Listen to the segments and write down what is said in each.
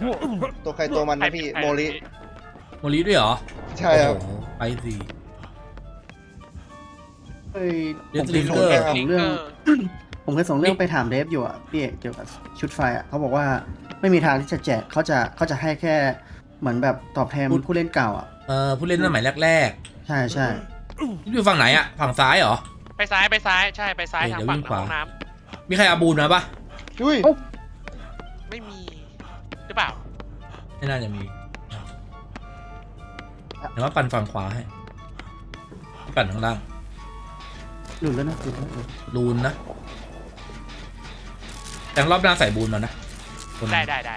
ตัวใครตัวมันนะพี่โมริด้วยเหรอใช่ครับไปสิผมเคยส่งเรื่องผมเคยส่งเรื่องไปถามเดฟอยู่อ่ะพี่เอกเกี่ยวกับชุดไฟอ่ะเขาบอกว่าไม่มีทางที่จะแจกเขาจะให้แค่เหมือนแบบตอบแทนผู้เล่นเก่าอ่ะผู้เล่นสมัยแรกๆใช่อยู่ฝั่งไหนอ่ะฝั่งซ้ายเหรอไปซ้ายใช่ไปซ้ายทางฝั่งห้องน้ำมีใครอาบูนมาปะไม่มีหรือเปล่าไม่น่าจะมีเดี๋ยวว่าปั่นฝั่งขวาให้ปั่นข้างล่างลูนแล้วนะลูนนะแต่รอบหน้าใส่บูนมานะได้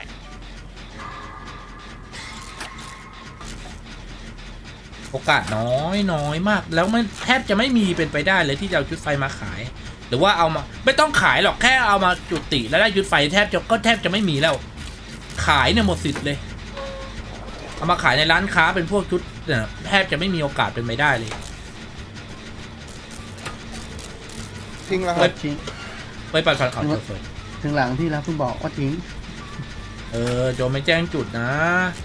โอกาสน้อยมากแล้วไม่แทบจะไม่มีเป็นไปได้เลยที่จะเอาชุดไฟมาขายหรือว่าเอามาไม่ต้องขายหรอกแค่เอามาจุติแล้วได้ชุดไฟแทบจะไม่มีแล้วขายเนี่ยหมดสิทธิ์เลยเอามาขายในร้านค้าเป็นพวกชุดเนี่ยแทบจะไม่มีโอกาสเป็นไปได้เลยทิ้งแล้วครับไปปั่นเขาถึงหลังที่แล้วคุณบอกว่าทิ้งโจไม่แจ้งจุดนะ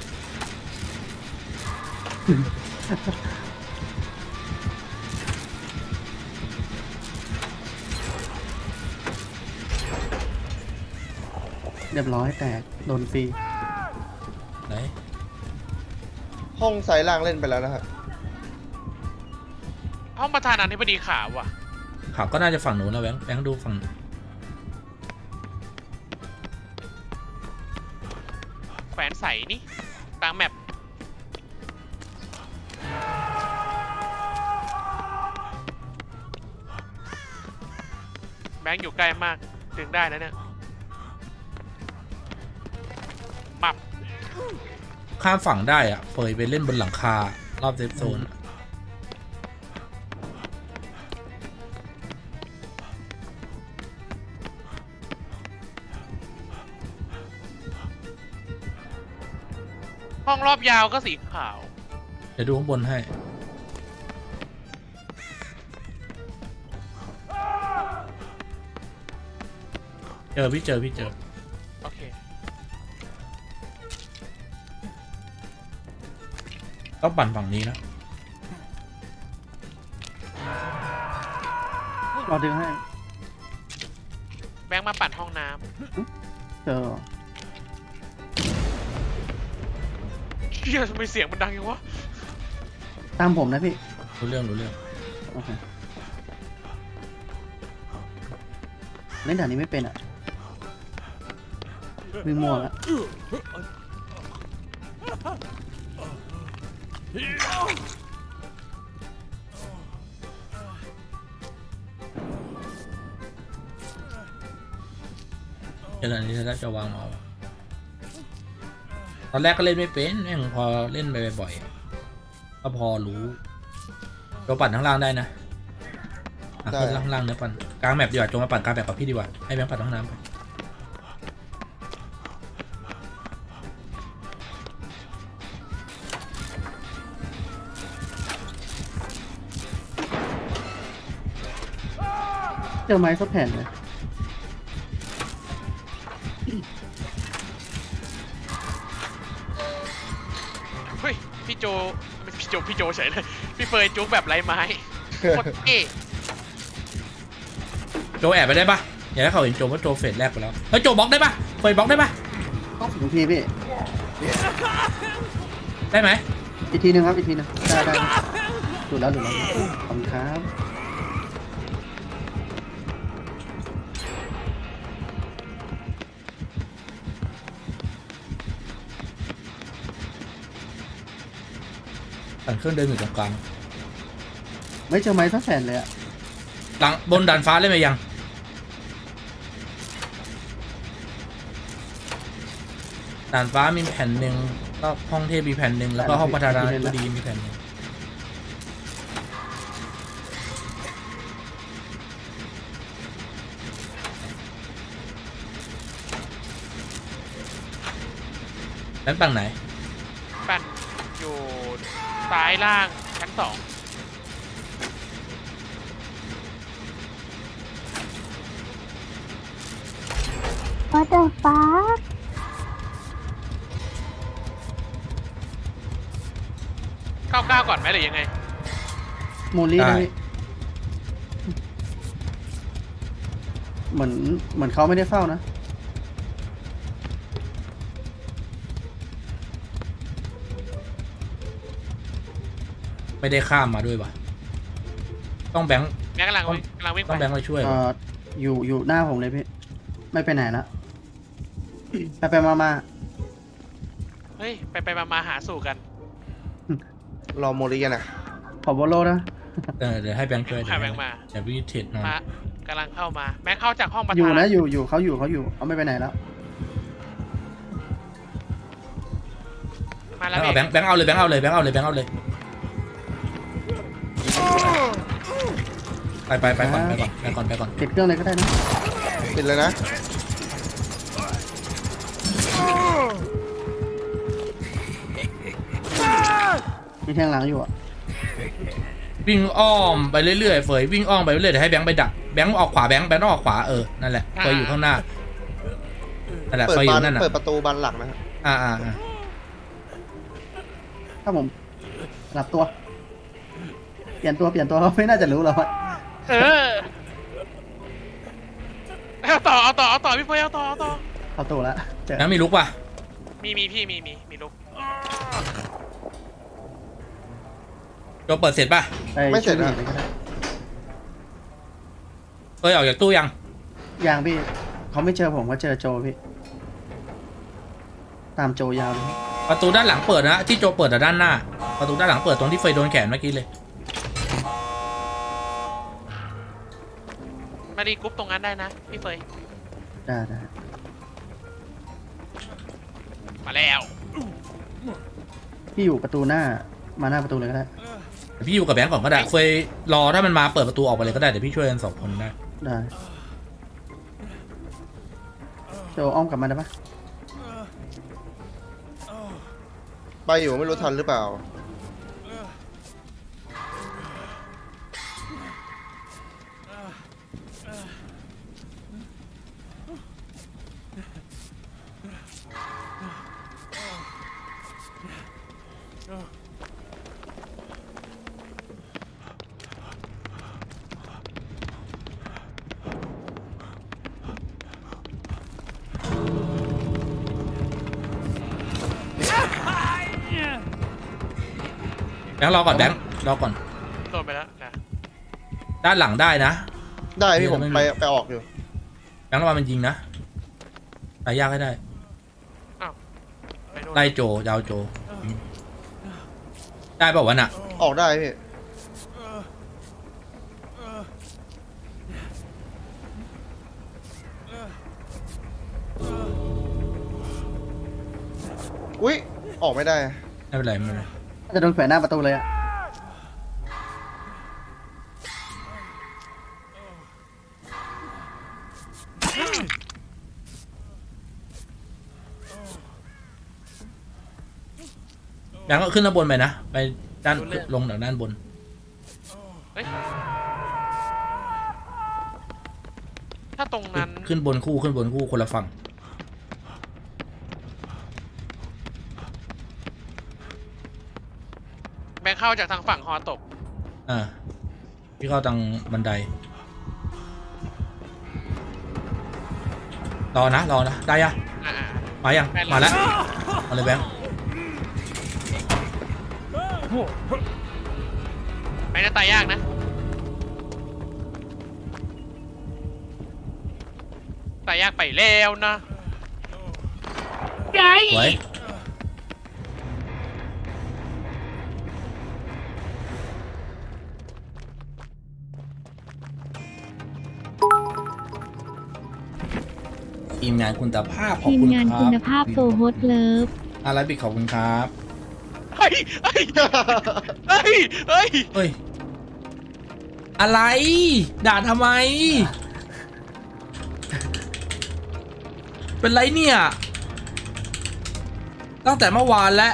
เรียบร้อยแตกโดนฟรีไหนห้องสายล่างเล่นไปแล้วนะครับห้องประธานาธิบดีขาวว่ะขาวก็น่าจะฝั่งหนูนะแบงค์ดูฝั่งแขวนใสนี่กลางแมปแบงค์อยู่ใกล้มากถึงได้แล้วเนี่ยมับข้ามฝั่งได้อ่ะเฟยไปเล่นบนหลังคารอบเซฟโซนห้องรอบยาวก็สีขาวเดี๋ยวดูข้างบนให้พี่เจอโอเคต้องปั่นฝั่งนี้นะเราดึงให้แบงค์มาปั่นห้องน้ำเจอเฮียทำไมเสียงมันดังอย่างวะตามผมนะพี่รู้เรื่องโอเคเล่นด่านนี้ไม่เป็นอ่ะวิ่งมั่วแล้วขณะนี้ถ้าจะวางเอาตอนแรกก็เล่นไม่เป็นแม่งพอเล่นไปบ่อยก็พอรู้เราปั่นข้างล่างได้นะขึ้นข้างล่างเนื้อปั่นกลางแมปดีกว่าจงมาปั่นกลางแมปกับพี่ดีกว่าให้แบงค์ปั่นห้องน้ำไปเจอไม้สักแผ่นเลยเฮ้ยพี่โจเฉยเลยพี่เฟยจุกแบบไร้ไม้โคตรเอ๊ะโจแอบไปได้ปะอย่าให้เขาเห็นโจว่าโจเฟสแรกไปแล้วเฮ้ยโจบล็อกได้ปะเฟยบล็อกได้ปะต้องถึงทีพี่ได้ไหมอีกทีนึงครับอีกทีนึงได้ดูแล้วขอบคุณครับเครื่องเดินอยู่ตรงกลางไม่เจอไม้สักแผ่นเลยอะหลังบนด่านฟ้าเล่นไปยังด่านฟ้ามีแผ่นหนึ่งก็ห้องเทพมีแผ่นหนึ่งแล้วก็ห้องประธานาธิบดีมีแผ่นหนึ่งแล้วฝั่งไหนปั่นอยู่ซ้ายล่างชั้น2 What the fuck 99ก่อนไหมหรือยังไงมูลลี่ได้ได้เหมือนเขาไม่ได้เฝ้านะไม่ได้ข้ามมาด้วยวะต้องแบงค์แม่กำลังวิ่งต้องไปแบงค์มาช่วยอยู่หน้าผมเลยพี่ ไม่ไปไหนละไปมาเฮ้ยไปมาหาสู่กันรอโมริกันนะขอโบโลนะเดี๋ยวให้แบงค์ช่วยหาแบงค์มาเดี๋ยววิเทศนอนมากำลังเข้ามาแบงค์เข้าจากห้องประธานอยู่นะอยู่เขาเขาไม่ไปไหนแล้วมาแล้วเอาแบงค์เอาเลยแบงค์เอาเลยไปก่อนปิดเครื่องเลยก็ได้นะปิดเลยนะมีแทงหลังอยู่อ่ะวิ่งอ้อมไปเรื่อยๆเฟยวิ่งอ้อมไปเรื่อยๆเดี๋ยวให้แบงค์ไปดักแบงค์ออกขวาแบงค์ต้องออกขวานั่นแหละเฟยอยู่ข้างหน้านั่นแหละเปิดเฟยอบานยู่นั่นน่ะเปิดประตูบานหลักนะครับถ้าผมหลับตัว เปลี่ยนตัวเขาไม่น่าจะรู้หรอกเอาต่อพี่เฟยเอาต่อเอาตัวละเจอแบงค์มีลุกป่ะมีพี่มีลูกโจเปิดเสร็จป่ะไม่เสร็จนะนะเฟยออกจากตู้ยังยังพี่เขาไม่เจอผมเขาเจอโจพี่ ตามโจยาวเลยประตูด้านหลังเปิดนะที่โจเปิดแต่ด้านหน้าประตูด้านหลังเปิดตรงที่เฟยโดนแขนเมื่อกี้เลยมารีกรุ๊ปตรงนั้นได้นะพี่เฟยได้มาแล้วพี่อยู่ประตูหน้ามาหน้าประตูเลยก็ได้พี่อยู่กับแบงค์ก่อนก็ได้เฟยรอถ้ามันมาเปิดประตูออกไปเลยก็ได้เดี๋ยวพี่ช่วยกัน2 คนได้ได้โจอ้อมกลับมาได้ปะไปอยู่ไม่รู้ทันหรือเปล่าแบงค์รอก่อนแบงค์รอก่อนโดนไปแล้วนะด้านหลังได้นะได้พี่ผมไปออกอยู่แบงค์ระวังมันยิงนะตายยากให้ได้ไปโดนไล่โจยาวโจได้เปล่าวะน่ะออกได้พี่อุ๊ยออกไม่ได้ไม่เป็นไรไม่เป็นไรจะโดนแขวนหน้าประตูเลยอ่ะแบงค์ก็ขึ้นด้านบนไปนะไปด้านลงจากด้านบนเฮ้ยถ้าตรงนั้นขึ้นบนคู่คนละฝั่งแบงค์เข้าจากทางฝั่งฮอตกพี่เข้าทางบันไดรอนะได้ยังอ่ามายังมาแล้วมาเลยแบงค์ไม่น่าตายยากนะตายยากไปแล้วนะไงสวยทีมงานคุณภาพขอบทีมคุณงานคคุรับณภาพโซโฮสเลิฟอะไรบิ๊กขอบคุณครับเฮ้ยอะไรด่าทำไม เป็นไรเนี่ยตั้งแต่เมื่อวานแล้ว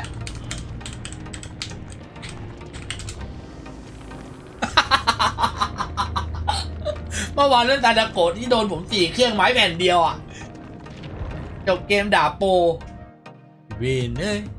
เมื่อวานเล่นตาดาโกะที่โดนผม4 เครื่องไม้แผ่นเดียวอ่ะจบเกมด่าโปรเวนเอ้ย